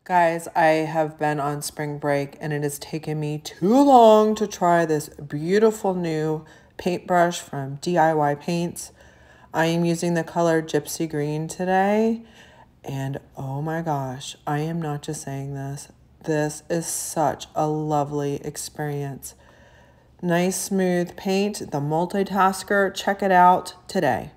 Guys, I have been on spring break and it has taken me too long to try this beautiful new paintbrush from DIY Paints. I am using the color Gypsy Green today, and oh my gosh, I am not just saying this. This is such a lovely experience. Nice smooth paint, the multitasker. Check it out today.